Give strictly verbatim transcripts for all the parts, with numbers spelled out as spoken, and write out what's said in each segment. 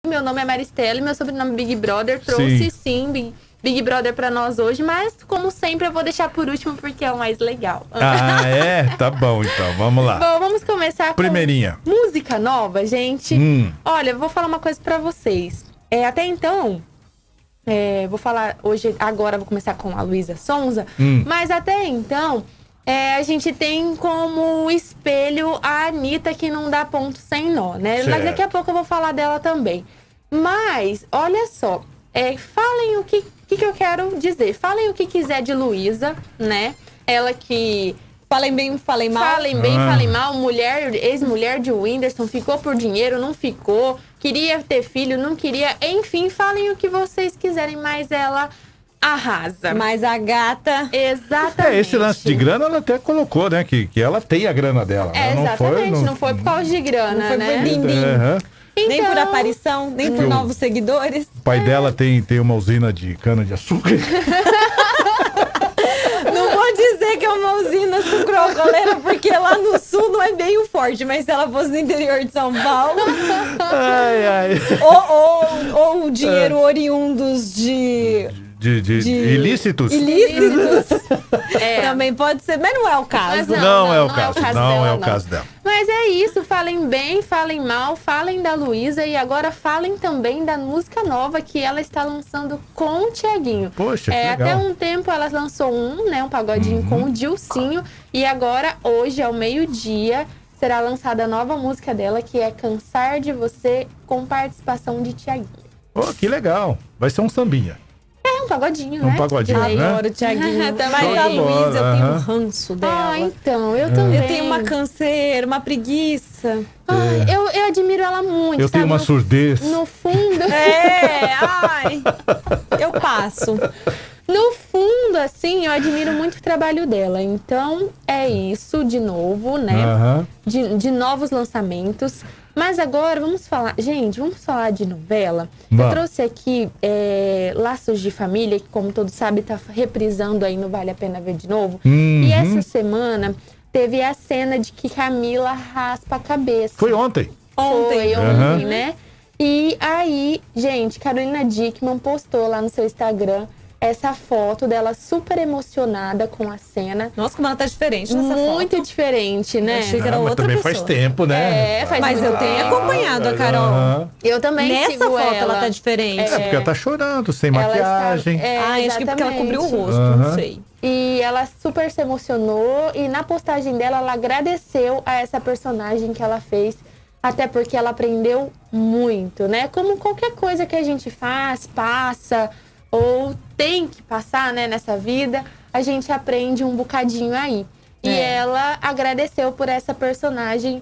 Meu nome é Maristela e meu sobrenome é Big Brother. Trouxe, sim, sim Big, Big Brother pra nós hoje, mas, como sempre, eu vou deixar por último porque é o mais legal. Ah, é? Tá bom, então. Vamos lá. Bom, vamos começar com Primeirinha. música nova, gente. Hum. Olha, eu vou falar uma coisa pra vocês. É, até então, é, vou falar hoje, agora vou começar com a Luísa Sonza, Hum. mas até então, é, a gente tem como espelho a Anitta, que não dá ponto sem nó, né? Certo. Mas daqui a pouco eu vou falar dela também. Mas, olha só, é, falem o que, que, que eu quero dizer. Falem o que quiser de Luísa, né? Ela que... Falem bem, falem mal. Falem bem, Ah. falem mal. Mulher, ex-mulher de Whindersson, ficou por dinheiro, não ficou. Queria ter filho, não queria. Enfim, falem o que vocês quiserem, mas ela arrasa. Mas a gata... Exatamente. É, esse lance de grana ela até colocou, né? Que, que ela tem a grana dela. É, Ela exatamente, não foi, não foi por causa de grana, Não foi né? por din-din. Aham. Nem por Então- aparição, nem por Eu- novos seguidores. O pai dela tem, tem uma usina de cana-de-açúcar. Não vou dizer que é uma usina sucroalcooleira, porque lá no sul não é meio forte. Mas se ela fosse no interior de São Paulo... Ai, ai. ou, ou, ou dinheiro oriundos de... De, de, De- ilícitos? ilícitos. É. Também pode ser, mas não é o caso. Mas Não, Não, é o não é caso. o caso não dela, é o não. caso dela. Mas é isso, falem bem, falem mal, falem da Luísa e agora falem também da música nova que ela está lançando com o Thiaguinho. Poxa, que É, legal. até um tempo ela lançou um, né, um pagodinho Uhum. com o Dilcinho e agora hoje ao meio-dia será lançada a nova música dela que é Cansar de Você com participação de Thiaguinho. Pô, que legal. Vai ser um sambinha. É um pagodinho, Um né? pagodinho, De lei. né? Adoro o Thiaguinho. Também. Mas a Show de bola, Luísa, eu tenho um aham. ranço dela. Ah, então, eu também. Eu tenho uma canseira, uma preguiça. Ai, eu, eu admiro ela muito. Eu tenho sabe? uma No- surdez. No fundo. É, ai. Eu passo. No fundo, assim, eu admiro muito o trabalho dela. Então, é isso, de novo, né? Aham. De, de novos lançamentos. Mas agora, vamos falar... Gente, vamos falar de novela. Vamos. Eu trouxe aqui é, Laços de Família, que, como todos sabem, tá reprisando aí no Vale a Pena Ver de Novo. Uhum. E essa semana, teve a cena de que Camila raspa a cabeça. Foi ontem. Ontem, Ontem. ontem, Aham. né? E aí, gente, Carolina Dickmann postou lá no seu Instagram essa foto dela super emocionada com a cena. Nossa, como ela tá diferente nessa Muito foto. diferente, né? Eu achei que era Ah, mas outra também pessoa. faz tempo, né? É, faz Mas muito eu tenho tempo. acompanhado a Carol. Aham. Eu também Nessa sigo foto ela. ela tá diferente. É, porque ela tá chorando, sem Ela maquiagem. está- é, Ah, acho que porque ela cobriu o exatamente. rosto, Aham. não sei. E ela super se emocionou e na postagem dela ela agradeceu a essa personagem que ela fez, até porque ela aprendeu muito, né? Como qualquer coisa que a gente faz, passa ou tem que passar, né, nessa vida, a gente aprende um bocadinho aí. E É. ela agradeceu por essa personagem,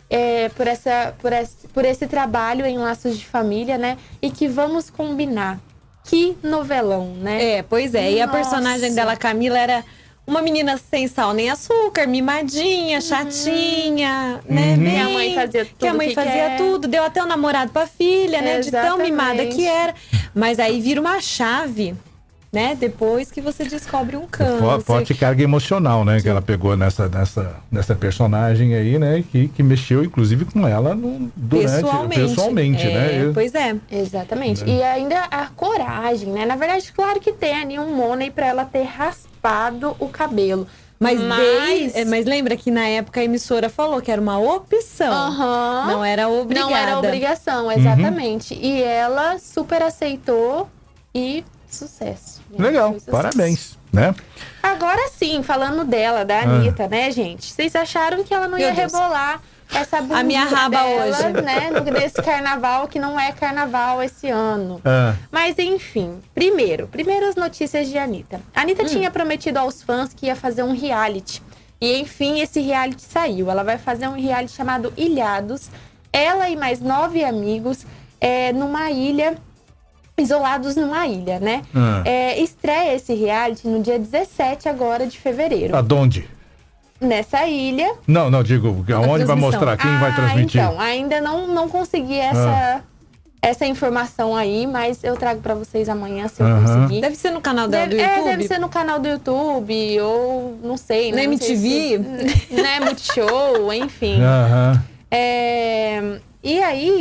é, por, essa, por, esse, por esse trabalho em Laços de Família, né? E que vamos combinar. Que novelão, né? É, pois é. E a Nossa. personagem dela, Camila, era uma menina sem sal nem açúcar, mimadinha, chatinha, né? Uhum. Bem, Que a mãe fazia tudo que a mãe que fazia quer. tudo, deu até um namorado pra filha, né? De tão Exatamente. mimada que era. Mas aí vira uma chave, né? Depois que você descobre um câncer. Fo- Forte carga emocional, né? Que ela pegou nessa, nessa, nessa personagem aí, né? Que, que mexeu, inclusive, com ela no, durante, Pessoalmente. pessoalmente, É, né? Pois é. Exatamente. Né? E ainda a coragem, né? Na verdade, claro que tem ali um money pra ela ter raspado o cabelo. Mas, Mas- desde- é, mas lembra que na época a emissora falou que era uma opção. Aham. Não era obrigada. Não era obrigação, exatamente. E ela super aceitou e sucesso. gente. Legal, Foi sucesso. parabéns, né? Agora sim, falando dela, da Anitta, né, gente? Vocês acharam que ela não Meu ia Deus. rebolar essa bunda A minha raba dela, hoje. né? no- Nesse carnaval, que não é carnaval esse ano. Ah, Mas enfim, primeiro, primeiras notícias de Anitta. A Anitta tinha prometido aos fãs que ia fazer um reality. E enfim, esse reality saiu. Ela vai fazer um reality chamado Ilhados. Ela e mais nove amigos é, numa ilha, isolados numa ilha, né? Ah. É, estreia esse reality no dia dezessete agora de fevereiro. aonde? Nessa ilha. Não, não, digo, aonde vai transmissão. mostrar? Quem vai Ah, transmitir? então, ainda não, não consegui essa, essa informação aí, mas eu trago pra vocês amanhã se eu Aham. conseguir. Deve ser no canal dela Deve, do é, YouTube? deve ser no canal do YouTube, ou não sei, né? Na não sei M T V? se- né, Multishow, enfim. Aham. É, e aí,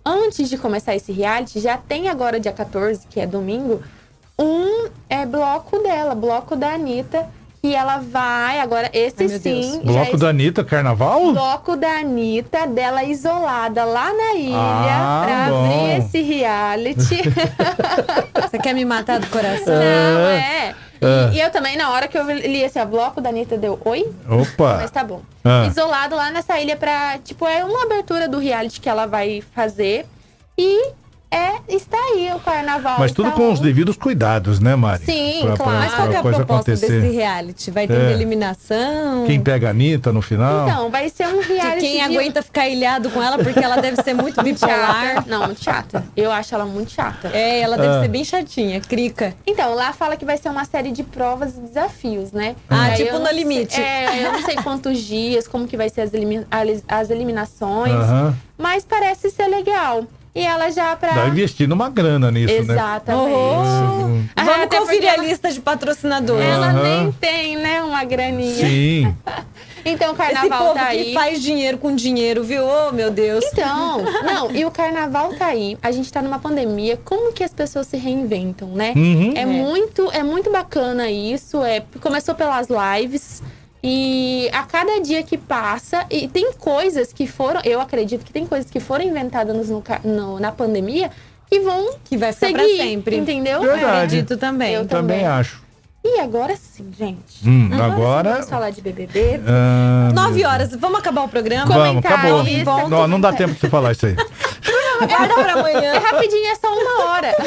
antes de começar esse reality, já tem agora, dia quatorze, que é domingo, um é, bloco dela, bloco da Anitta, que ela vai, agora esse Ai, meu sim... Deus. Bloco já da Anitta, carnaval? Bloco da Anitta, dela isolada lá na ilha, Ah, pra bom. abrir esse reality. Você quer me matar do coração? Não, é. Ah. E, e eu também, na hora que eu li esse ó, bloco da Anitta, deu oi? Opa! Mas tá bom. Ah. Isolado lá nessa ilha pra... Tipo, é uma abertura do reality que ela vai fazer. E é, está aí o carnaval. Mas tudo está com on. os devidos cuidados, né, Mari? Sim, Pra- claro. Mas qual que é a coisa proposta acontecer. desse reality? Vai ter É. eliminação? Quem pega a Anitta no final? Então, vai ser um De reality quem de- aguenta ficar ilhado com ela, porque ela deve ser muito bipolar. chata. Não, muito chata. Eu acho ela muito chata. É, ela deve Ah. ser bem chatinha, crica. Então, lá fala que vai ser uma série de provas e desafios, né? Ah, Aí tipo eu No não sei- Limite. É, eu não sei quantos dias, como que vai ser as, elimi- as- as eliminações. Aham. Mas parece ser legal. E ela já pra... Dá investindo uma grana nisso, né? Exatamente. Oh. Ah, Vamos até conferir porque a ela- lista de patrocinadores. Ela Aham. nem tem, né, uma graninha. Sim. Então, o Esse carnaval povo tá que aí. faz dinheiro com dinheiro, viu? Oh, meu Deus. Então, não, e o carnaval tá aí. A gente tá numa pandemia. Como que as pessoas se reinventam, né? Uhum. É, muito, é muito bacana isso. É, começou pelas lives. E a cada dia que passa, e tem coisas que foram, eu acredito que tem coisas que foram inventadas no, ca- no- na pandemia que vão Que vai ficar seguir, pra sempre. entendeu? Verdade. Acredito também. Eu Também também. acho. E agora sim, gente. Hum, sim, agora. vamos falar de B B B. Ah, Nove meu horas. Vamos acabar o programa? Vamos, Comentar acabou. a lista, Não, não dá comentar. tempo de você falar isso aí. Guarda pra É amanhã. rapidinho, é só uma hora.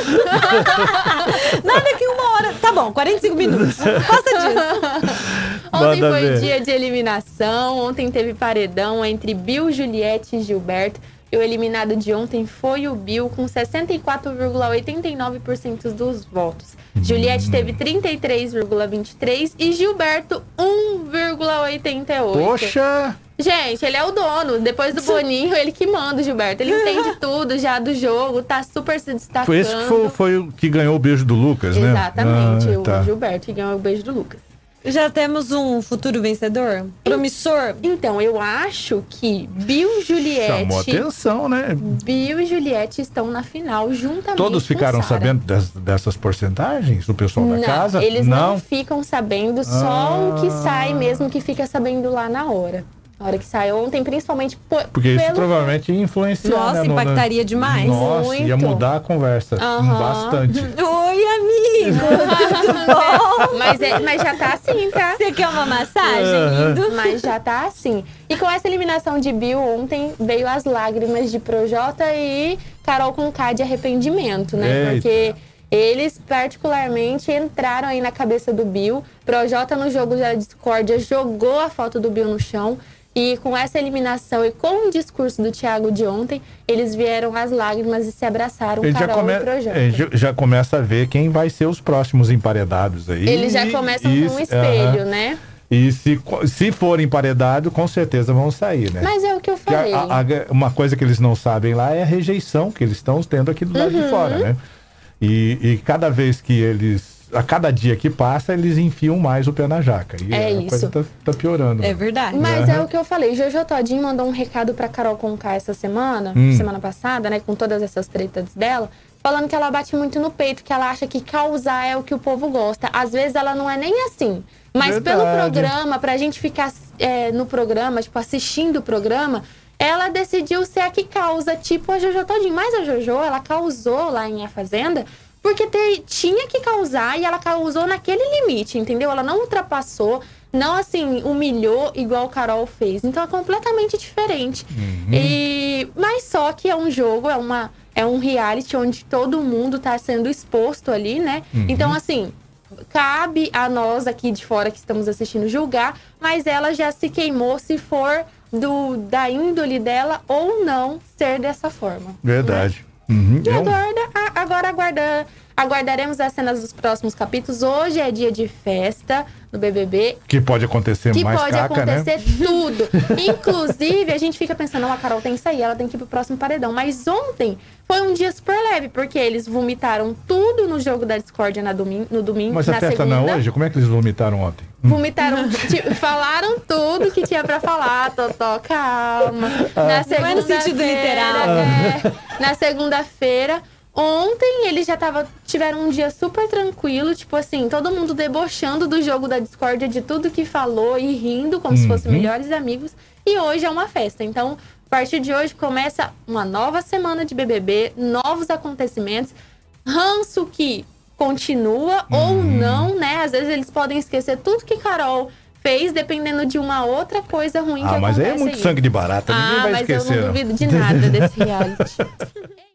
Nada que uma hora. Tá bom, quarenta e cinco minutos. Passa disso. Ontem Manda foi ver. dia de eliminação. Ontem teve paredão entre Bill, Juliette e Gilberto. E o eliminado de ontem foi o Bill, com sessenta e quatro vírgula oitenta e nove por cento dos votos. Juliette teve trinta e três vírgula vinte e três por cento e Gilberto um vírgula oitenta e oito por cento. Poxa! Gente, ele é o dono. Depois do Boninho, ele que manda o Gilberto. Ele entende tudo já do jogo, tá super se destacando. Foi esse que foi, foi o que ganhou o beijo do Lucas, né? Exatamente, Ah, o tá. Gilberto que ganhou o beijo do Lucas. Já temos um futuro vencedor? Promissor? Então, eu acho que Bill e Juliette. Chamou atenção, né? Bill e Juliette estão na final juntamente. Todos com ficaram Sara. sabendo des- dessas porcentagens? O pessoal da Não, casa? eles não. ficam sabendo, só Ah. o que sai mesmo que fica sabendo lá na hora. Na hora que sai ontem, principalmente por, Porque isso pelo... provavelmente ia influenciar. Nossa, né, no- na- impactaria demais. Nossa, ia Muito. mudar a conversa Aham. bastante. Oi, amigo! Tudo bom? Mas, é- mas já tá assim, tá? Você quer uma massagem, Aham. lindo? Mas já tá assim. E com essa eliminação de Bill, ontem veio as lágrimas de Projota e Carol Conká de arrependimento, né? Eita. Porque eles, particularmente, entraram aí na cabeça do Bill. Projota, no jogo da discórdia, jogou a foto do Bill no chão. E com essa eliminação e com o discurso do Thiago de ontem, eles vieram às lágrimas e se abraçaram, Ele já, Carol come- e Projota. ele já- já começa a ver quem vai ser os próximos emparedados aí. Eles já E- começam e- com um espelho, aham. né? E se, se for emparedado, com certeza vão sair, né? Mas é o que eu Que a- falei. a- a- uma coisa que eles não sabem lá é a rejeição que eles estão tendo aqui do lado Uhum. de fora, né? E, e cada vez que eles... A cada dia que passa, eles enfiam mais o pé na jaca. E É a isso. coisa tá, tá piorando. É verdade. Mas Aham. é o que eu falei. Jojo Todinho mandou um recado pra Carol Conká essa semana, Hum. semana passada, né? Com todas essas tretas dela, falando que ela bate muito no peito, que ela acha que causar é o que o povo gosta. Às vezes ela não é nem assim. Mas Verdade. pelo programa, pra gente ficar é, no programa, tipo, assistindo o programa, ela decidiu ser a que causa, tipo a Jojo Todinho. Mas a Jojo, ela causou lá em A Fazenda, porque te- tinha que causar e ela causou naquele limite, entendeu? Ela não ultrapassou, não assim, humilhou igual o Carol fez. Então é completamente diferente. E, mas só que é um jogo, é, uma, é um reality onde todo mundo tá sendo exposto ali, né? Então, assim, cabe a nós aqui de fora que estamos assistindo julgar, mas ela já se queimou se for do, da índole dela ou não ser dessa forma. Verdade. Uhum. E É um- aguarda, a- agora aguarda, aguardaremos as cenas dos próximos capítulos. Hoje é dia de festa no B B B. Que pode acontecer Que mais pode caca, né? acontecer tudo. Inclusive, a gente fica pensando, não, a Carol tem que sair, ela tem que ir pro próximo paredão. Mas ontem foi um dia super leve, porque eles vomitaram tudo no jogo da discórdia na domingo, no domingo, Mas na a festa segunda. não é hoje? Como é que eles vomitaram ontem? Vomitaram, ti- falaram tudo que tinha pra falar, Totó, calma. Na Não é no sentido segunda-feira, literal. é. Na segunda-feira, ontem eles já tava, tiveram um dia super tranquilo, tipo assim, todo mundo debochando do jogo da discórdia, de tudo que falou e rindo, como Uhum. se fossem melhores amigos. E hoje é uma festa. Então, a partir de hoje começa uma nova semana de B B B, novos acontecimentos. Ranço que continua Uhum. ou não, né? Às vezes eles podem esquecer tudo que Carol fez, dependendo de uma outra coisa ruim que Ah, mas acontece aí é muito aí. sangue de barata, ninguém Ah, vai mas esquecer. eu não não. duvido de nada desse reality.